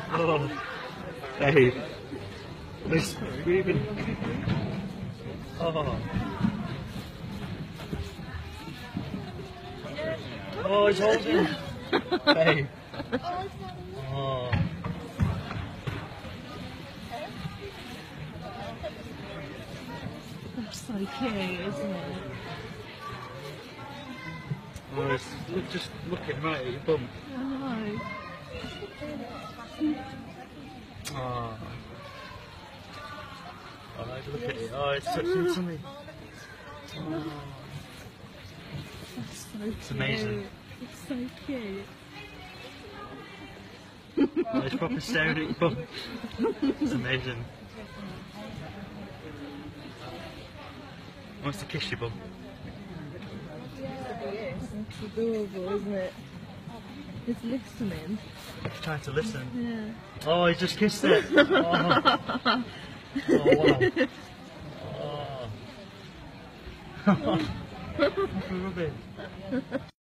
Oh, hey, he's screaming. Oh. Oh, he's holding. Hey. Oh. That's so cute, isn't it? Oh, it's just looking right at your bum. I know. Oh. Oh, look at it. Oh, it's touching something. Oh. That's so cute. It's amazing. It's so cute. Oh, it's proper staring at your bum. It's amazing. Wants to kiss your bum. It's adorable, isn't it? It's listening. He's trying to listen. Yeah. Oh, he just kissed it. Oh, oh wow. Oh. Rub it.